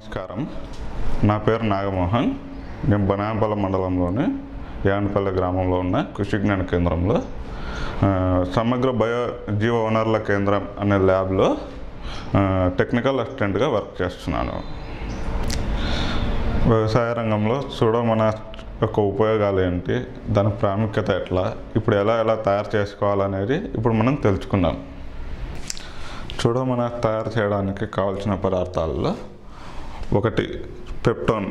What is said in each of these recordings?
నమస్కారం. నా పేరు నాగమోహన్. నేను బనాయపల్లి మండలంలోని యానపల్లి గ్రామంలో ఉన్న కృషి విజ్ఞాన కేంద్రంలో సమగ్ర బయో జీవ వనరుల కేంద్రం అనే ల్యాబ్లో టెక్నికల్ అసిస్టెంట్గా వర్క్ చేస్తున్నాను. వ్యవసాయ రంగంలో సూడోమోనాస్ యొక్క ఉపయోగాలు ఏంటి, దాని ప్రాముఖ్యత ఎట్లా, ఇప్పుడు ఎలా తయారు చేసుకోవాలనేది ఇప్పుడు మనం తెలుసుకుందాం. సూడోమోనాస్ తయారు చేయడానికి కావాల్సిన పదార్థాలలో ఒకటి పెప్టోన్,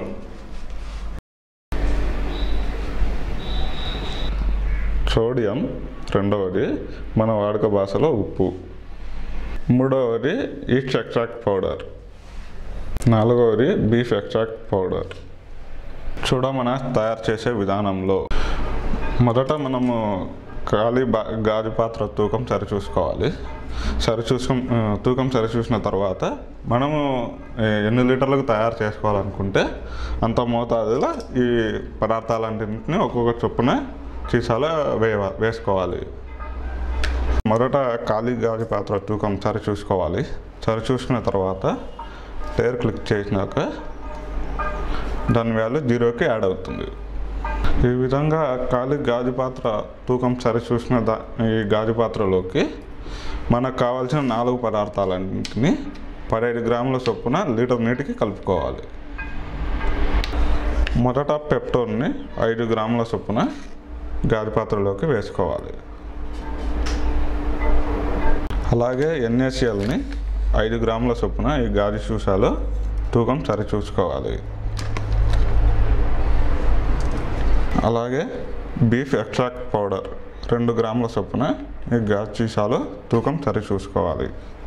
సోడియం, రెండవది మన వాడుక భాషలో ఉప్పు, మూడవది ఈస్ట్ ఎక్స్ట్రాక్ట్ పౌడర్, నాలుగవది బీఫ్ ఎక్స్ట్రాక్ట్ పౌడర్. సూడోమోనాస్ తయారు చేసే విధానంలో మొదట మనము ఖాళీ గాజు పాత్ర తూకం సరిచూసుకోవాలి. తూకం సరిచూసిన తర్వాత మనము ఎన్ని లీటర్లకు తయారు చేసుకోవాలనుకుంటే అంత మోతాదులో ఈ పదార్థాలన్నింటినీ ఒక్కొక్క చొప్పున సీసాలో వేసుకోవాలి. మొదట ఖాళీ గాజు పాత్ర తూకం సరిచూసుకోవాలి. సరిచూసుకున్న తర్వాత టైర్ క్లిక్ చేసినాక దాని వాల్యూ 0కి యాడ్ అవుతుంది. ఈ విధంగా ఖాళీ గాజు పాత్ర తూకం సరిచూసిన ఈ గాజు పాత్రలోకి మనకు కావాల్సిన 4 పదార్థాలన్నింటినీ 15 గ్రాముల చొప్పున లీటర్ నీటికి కలుపుకోవాలి. మొదట పెప్టోన్ని 5 గ్రాముల చొప్పున గాజు పాత్రలోకి వేసుకోవాలి. అలాగే NaClని 5 గ్రాముల చొప్పున ఈ గాజు సీసాలో తూకం సరిచూసుకోవాలి. అలాగే బీఫ్ ఎక్స్ట్రాక్ట్ పౌడర్ 2 గ్రాముల చొప్పున ఈ గాజు సీసాలో తూకం సరిచూసుకోవాలి.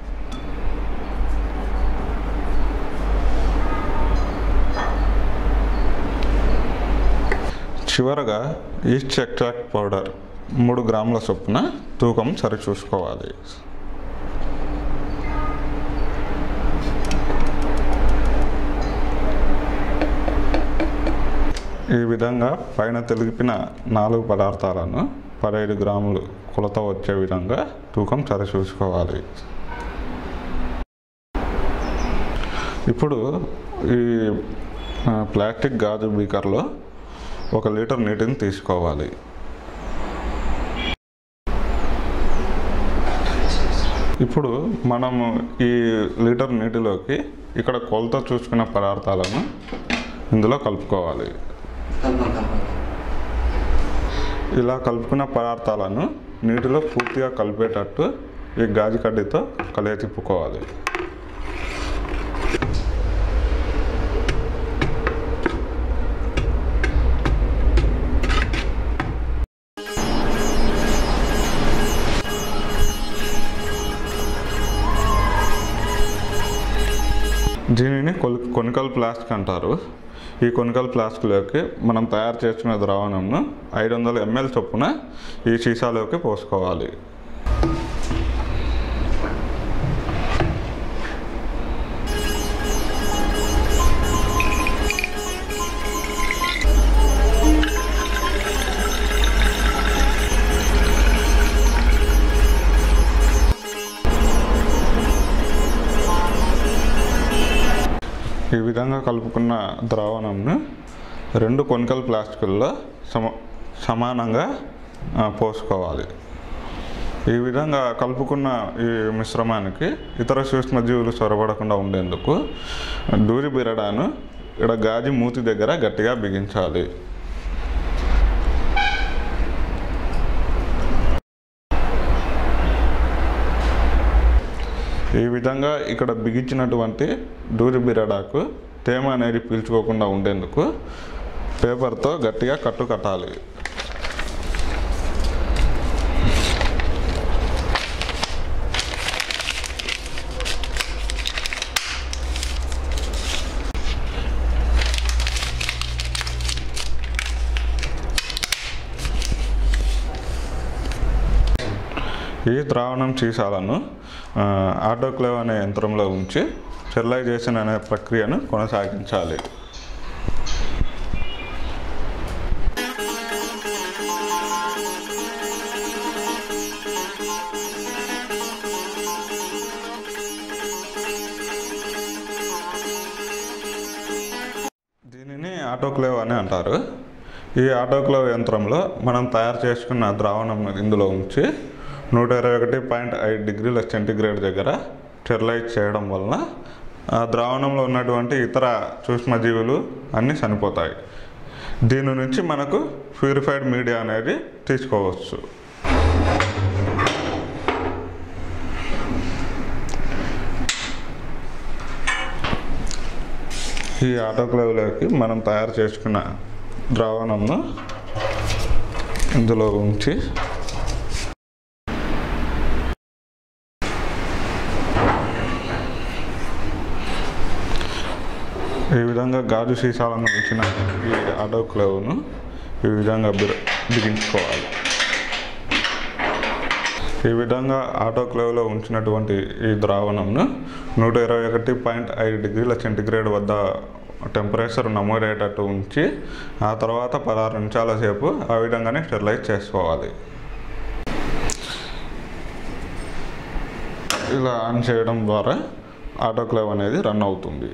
చివరగా ఈస్ట్ ఎక్స్ట్రాక్ట్ పౌడర్ 3 గ్రాముల చొప్పున తూకం సరిచూసుకోవాలి. ఈ విధంగా పైన తెలిపిన 4 పదార్థాలను 15 గ్రాములు కొలత వచ్చే విధంగా తూకం సరిచూసుకోవాలి. ఇప్పుడు ఈ ప్లాస్టిక్ గాజు బీకర్లో 1 లీటర్ నీటిని తీసుకోవాలి. ఇప్పుడు మనము ఈ లీటర్ నీటిలోకి ఇక్కడ కొలత చూసుకున్న పదార్థాలను ఇందులో కలుపుకోవాలి. ఇలా కలుపుకున్న పదార్థాలను నీటిలో పూర్తిగా కలిపేటట్టు ఈ గాజు కడ్డీతో కలియ తిప్పుకోవాలి. దీనిని కొనికల్ ప్లాస్టిక్ అంటారు. ఈ కొనికల్ ప్లాస్టిక్లోకి మనం తయారు చేసిన ద్రావణంను 500 ml చొప్పున ఈ సీసాలోకి పోసుకోవాలి. ఈ విధంగా కలుపుకున్న ద్రావణంను 2 కొనికల్ ప్లాస్టిక్ల్లో సమానంగా పోసుకోవాలి. ఈ విధంగా కలుపుకున్న ఈ మిశ్రమానికి ఇతర సూక్ష్మజీవులు చొరబడకుండా ఉండేందుకు దూరి బిరడాను ఇక్కడ గాజు మూతి దగ్గర గట్టిగా బిగించాలి. ఈ విధంగా ఇక్కడ బిగించినటువంటి దూరి బిరడాకు తేమ అనేది పీల్చుకోకుండా ఉండేందుకు పేపర్తో గట్టిగా కట్టాలి. ఈ ద్రావణం సీసాలను ఆటోక్లేవ్ అనే యంత్రంలో ఉంచి స్టెరిలైజేషన్ అనే ప్రక్రియను కొనసాగించాలి. ఆటోక్లేవ్ అని అంటారు. ఈ ఆటోక్లేవ్ యంత్రంలో మనం తయారు చేసుకున్న ద్రావణం ఇందులో ఉంచి 121.5 డిగ్రీల సెంటీగ్రేడ్ దగ్గర స్టెరిలైజ్ చేయడం వలన ఆ ద్రావణంలో ఉన్నటువంటి ఇతర సూక్ష్మజీవులు అన్నీ చనిపోతాయి. దీని నుంచి మనకు ప్యూరిఫైడ్ మీడియా అనేది తీసుకోవచ్చు. ఈ ఆటోక్లేవ్లోకి మనం తయారు చేసుకున్న ద్రావణంను ఇందులో ఉంచి ఈ విధంగా గాజు సీసాలను ఉంచిన ఈ ఆటోక్లేవ్ను ఈ విధంగా బిగించుకోవాలి. ఈ విధంగా ఆటోక్లేవ్లో ఉంచినటువంటి ఈ ద్రావణంను 121.5 డిగ్రీల సెంటీగ్రేడ్ వద్ద టెంపరేచర్ నమోదయ్యేటట్టు ఉంచి ఆ తర్వాత 16 నిమిషాల సేపు ఆ విధంగానే స్టెరిలైజ్ చేసుకోవాలి. ఇలా ఆన్ చేయడం ద్వారా ఆటోక్లేవ్ అనేది రన్ అవుతుంది.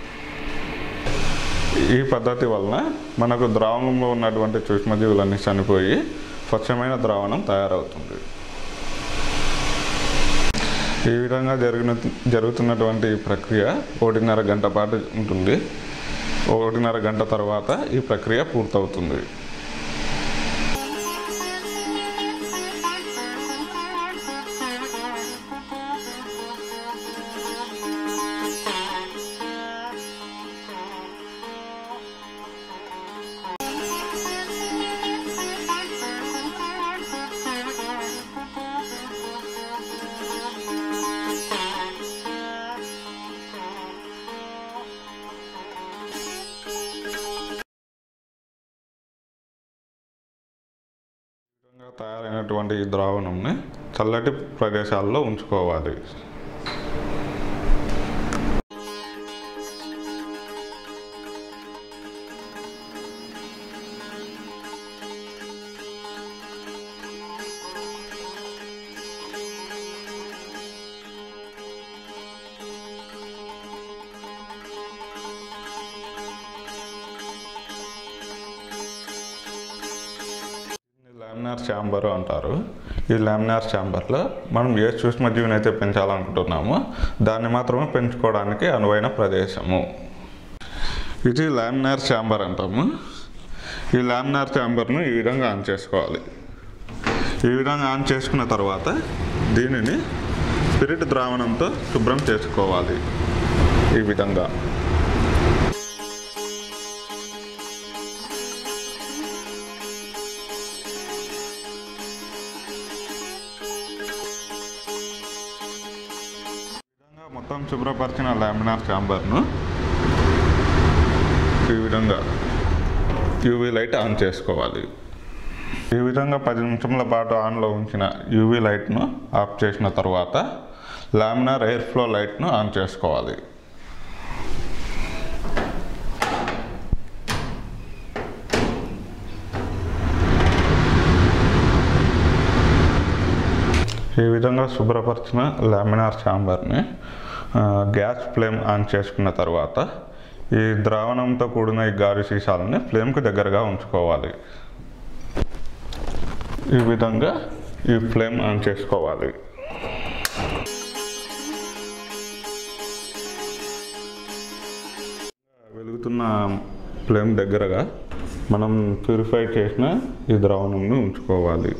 ఈ పద్ధతి వలన మనకు ద్రావణంలో ఉన్నటువంటి సూక్ష్మజీవులన్నీ చనిపోయి స్వచ్ఛమైన ద్రావణం తయారవుతుంది. ఈ విధంగా జరుగుతున్నటువంటి ప్రక్రియ 1.5 గంట పాటు ఉంటుంది. 1.5 గంట తర్వాత ఈ ప్రక్రియ పూర్తవుతుంది. తయారైనటువంటి ఈ ద్రావణంని చల్లటి ప్రదేశాల్లో ఉంచుకోవాలి. లామినార్ ఛాంబర్ అంటారు. ఈ లామినార్ ఛాంబర్లో మనం ఏ సూక్ష్మజీవిని అయితే పెంచాలనుకుంటున్నామో దాన్ని మాత్రమే పెంచుకోవడానికి అనువైన ప్రదేశము. ఇది లామినార్ ఛాంబర్ అంటాము. ఈ లామినార్ ఛాంబర్ను ఈ విధంగా ఆన్ చేసుకోవాలి. ఈ విధంగా ఆన్ చేసుకున్న తర్వాత దీనిని స్పిరిట్ ద్రావణంతో శుభ్రం చేసుకోవాలి. ఈ విధంగా మొత్తం శుభ్రపరిచిన లామినార్ ఛాంబర్ను ఈ విధంగా యూవీ లైట్ ఆన్ చేసుకోవాలి. ఈ విధంగా 10 నిమిషాల పాటు ఆన్లో ఉంచిన యూవీ లైట్ను ఆఫ్ చేసిన తర్వాత లామినార్ ఎయిర్ ఫ్లో లైట్ను ఆన్ చేసుకోవాలి. ఈ విధంగా శుభ్రపరిచిన లామినార్ ఛాంబర్ని గ్యాస్ ఫ్లేమ్ ఆన్ చేసుకున్న తర్వాత ఈ ద్రావణంతో కూడిన ఈ గాజు సీసాలని ఫ్లేమ్కి దగ్గరగా ఉంచుకోవాలి. ఈ విధంగా ఈ ఫ్లేమ్ ఆన్ చేసుకోవాలి. వెలుగుతున్న ఫ్లేమ్ దగ్గరగా మనం ప్యూరిఫై చేసిన ఈ ద్రావణంను ఉంచుకోవాలి.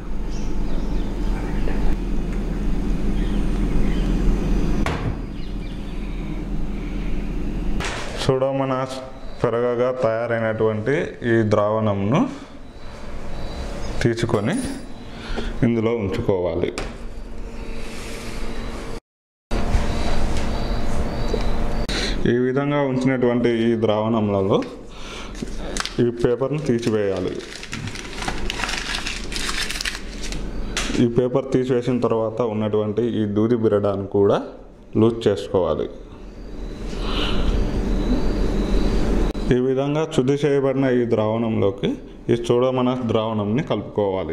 సూడోమోనాస్ త్వరగా తయారైనటువంటి ఈ ద్రావణంను తీసుకొని ఇందులో ఉంచుకోవాలి. ఈ విధంగా ఉంచినటువంటి ఈ ద్రావణంలో ఈ పేపర్ను తీసివేయాలి. ఈ పేపర్ తీసివేసిన తర్వాత ఉన్నటువంటి ఈ దూది బిరడాన్ని కూడా లూజ్ చేసుకోవాలి. ఈ విధంగా శుద్ధి చేయబడిన ఈ ద్రావణంలోకి ఈ సూడోమోనాస్ ద్రావణంని కలుపుకోవాలి.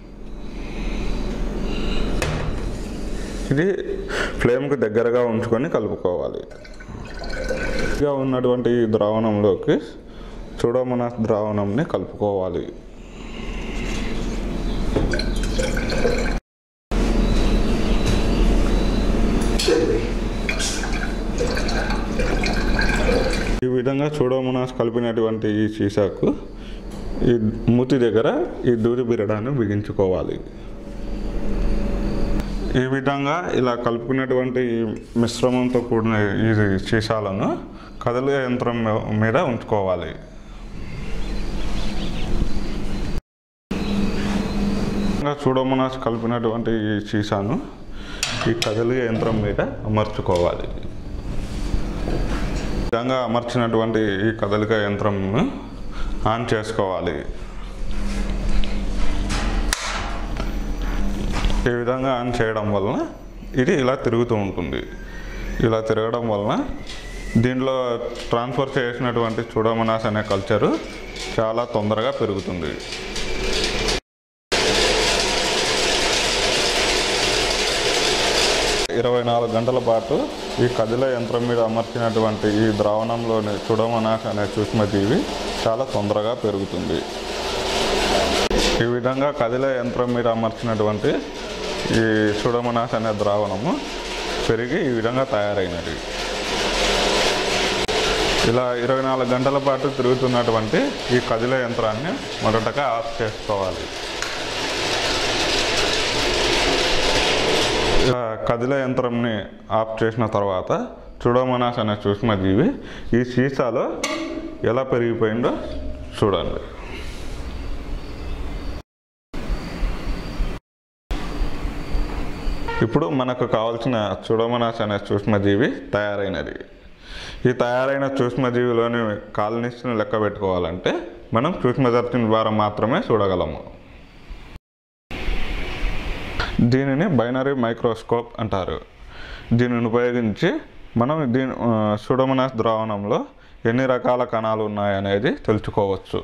ఇది ఫ్లేమ్కి దగ్గరగా ఉంచుకొని కలుపుకోవాలి. ఉన్నటువంటి ఈ ద్రావణంలోకి సూడోమోనాస్ ద్రావణంని కలుపుకోవాలి. ఈ విధంగా సూడోమోనాస్ కలిపినటువంటి ఈ సీసాకు ఈ మూతి దగ్గర ఈ దూది బిరడాన్ని బిగించుకోవాలి. ఈ విధంగా ఇలా కలుపుకున్నటువంటి మిశ్రమంతో కూడిన ఈ సీసాలను కదిలే యంత్రం మీద ఉంచుకోవాలి. సూడోమోనాస్ కలిపినటువంటి ఈ సీసాను ఈ కదిలే యంత్రం మీద అమర్చుకోవాలి. ఈ విధంగా అమర్చినటువంటి ఈ కదలిక యంత్రంను ఆన్ చేసుకోవాలి. ఈ విధంగా ఆన్ చేయడం వలన ఇది ఇలా తిరుగుతూ ఉంటుంది. ఇలా తిరగడం వలన దీనిలో ట్రాన్స్ఫర్ చేసినటువంటి సూడోమోనాస్ అనే కల్చరు చాలా తొందరగా పెరుగుతుంది. ఇరవై 24 గంటల పాటు ఈ కదిలే యంత్రం మీద అమర్చినటువంటి ఈ ద్రావణంలోని సూడోమోనాస్ అనే సూక్ష్మజీవి చాలా తొందరగా పెరుగుతుంది. ఈ విధంగా కదిలే యంత్రం మీద అమర్చినటువంటి ఈ సూడోమోనాస్ అనే ద్రావణము పెరిగి ఈ విధంగా తయారైనది. ఇలా 24 గంటల పాటు తిరుగుతున్నటువంటి ఈ కదిలే యంత్రాన్ని మొదటగా ఆఫ్ చేసుకోవాలి. ఇలా కదిలే యంత్రంని ఆఫ్ చేసిన తర్వాత సూడోమోనాస్ అనే సూక్ష్మజీవి ఈ సీసాలో ఎలా పెరిగిపోయిందో చూడండి. ఇప్పుడు మనకు కావాల్సిన సూడోమోనాస్ అనే సూక్ష్మజీవి తయారైనది. ఈ తయారైన సూక్ష్మజీవిలోని కాలనీస్ని లెక్క పెట్టుకోవాలంటే మనం సూక్ష్మదర్శిని ద్వారా మాత్రమే చూడగలము. దీనిని బైనరీ మైక్రోస్కోప్ అంటారు. దీనిని ఉపయోగించి మనం సూడోమోనాస్ ద్రావణంలో ఎన్ని రకాల కణాలు ఉన్నాయనేది తెలుసుకోవచ్చు.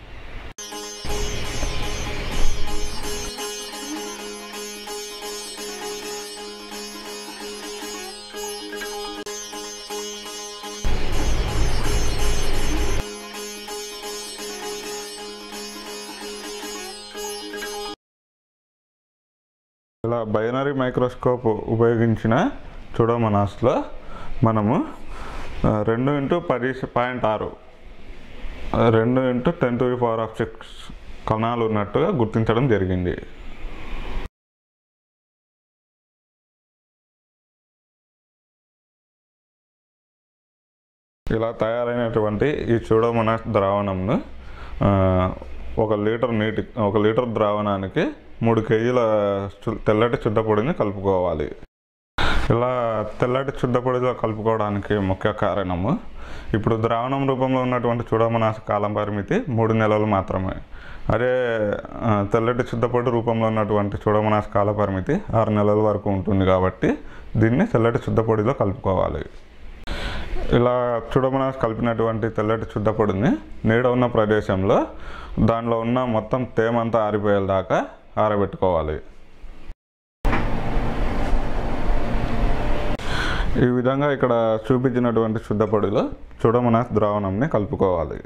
ఇలా బైనరీ మైక్రోస్కోప్ ఉపయోగించిన సూడోమోనాస్లో మనము 2x10.6 2x10⁶ కణాలు ఉన్నట్టుగా గుర్తించడం జరిగింది. ఇలా తయారైనటువంటి ఈ సూడోమోనాస్ ద్రావణంను 1 లీటర్ ద్రావణానికి 3 కేజీల తెల్లటి చుద్దపొడిని కలుపుకోవాలి. ఇలా తెల్లటి చుద్దపొడిలో కలుపుకోవడానికి ముఖ్య కారణము ఇప్పుడు ద్రావణం రూపంలో ఉన్నటువంటి సూడోమోనాస్ కాలం పరిమితి 3 నెలలు మాత్రమే. అదే తెల్లటి చుద్దపొడి రూపంలో ఉన్నటువంటి సూడోమోనాస్ కాల పరిమితి 6 నెలల వరకు ఉంటుంది. కాబట్టి దీన్ని తెల్లటి చుద్దపొడిలో కలుపుకోవాలి. ఇలా సూడోమోనాస్ కలిపినటువంటి తెల్లటి చుద్దపొడిని నీడ ఉన్న ప్రదేశంలో దానిలో ఉన్న మొత్తం తేమంతా ఆరిపోయేదాకా ఆరబెట్టుకోవాలి. ఈ విధంగా ఇక్కడ చూపించినటువంటి చుద్దపొడిలో సూడోమోనాస్ ద్రావణంని కలుపుకోవాలి.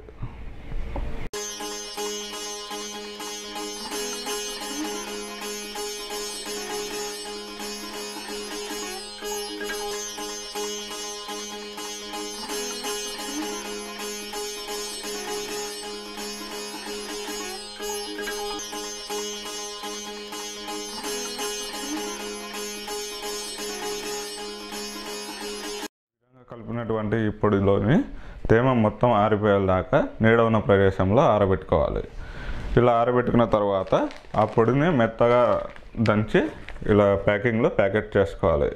కలిపినటువంటి ఈ పొడిలోని తేమ మొత్తం ఆరిపోయేదాకా నీడ ఉన్న ప్రదేశంలో ఆరబెట్టుకోవాలి. ఇలా ఆరబెట్టుకున్న తర్వాత ఆ పొడిని మెత్తగా దంచి ఇలా ప్యాకింగ్లో ప్యాకెట్ చేసుకోవాలి.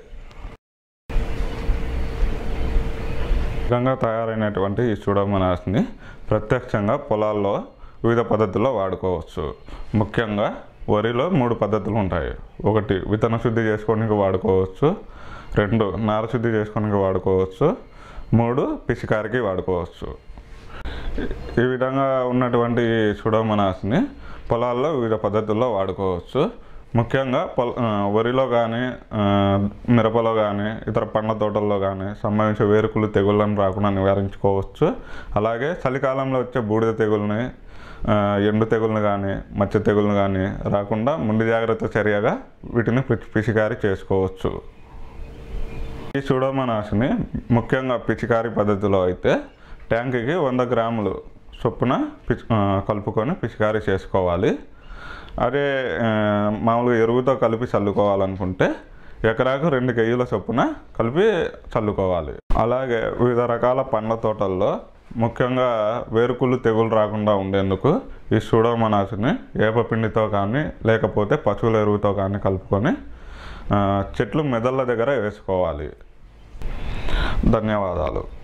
విధంగా తయారైనటువంటి ఈ సూడోమోనాస్ని ప్రత్యక్షంగా పొలాల్లో వివిధ పద్ధతుల్లో వాడుకోవచ్చు. ముఖ్యంగా వరిలో 3 పద్ధతులు ఉంటాయి. 1 విత్తన శుద్ధి చేసుకోవడానికి వాడుకోవచ్చు, 2 నార శుద్ధి చేసుకోవడానికి వాడుకోవచ్చు, 3 పిచికారికి వాడుకోవచ్చు. ఈ విధంగా ఉన్నటువంటి సూడోమోనాస్ని పొలాల్లో వివిధ పద్ధతుల్లో వాడుకోవచ్చు. ముఖ్యంగా వరిలో కానీ మిరపలో కానీ ఇతర పండ్ల తోటల్లో కానీ సంబంధించిన వేరుకుళ్ళు తెగుళ్ళను రాకుండా నివారించుకోవచ్చు. అలాగే చలికాలంలో వచ్చే బూడిద తెగుల్ని, ఎండు తెగుల్ని కానీ మచ్చ తెగుల్ని కానీ రాకుండా ముందు జాగ్రత్త చర్యగా వీటిని పిచికారీ చేసుకోవచ్చు. ఈ సూడోమోనాస్ని ముఖ్యంగా పిచికారీ పద్ధతిలో అయితే ట్యాంక్కి 100 గ్రాములు చొప్పున కలుపుకొని పిచికారీ చేసుకోవాలి. అదే మామూలుగా ఎరువుతో కలిపి చల్లుకోవాలనుకుంటే ఎకరాకు 2 కేజీల చొప్పున కలిపి చల్లుకోవాలి. అలాగే వివిధ రకాల పండ్ల తోటల్లో ముఖ్యంగా వేరుకుళ్ళు తెగులు రాకుండా ఉండేందుకు ఈ సూడోమోనాస్ని వేపపిండితో కానీ లేకపోతే పశువుల ఎరువుతో కానీ కలుపుకొని చెట్లు మెదళ్ళ దగ్గర వేసుకోవాలి. ధన్యవాదాలు.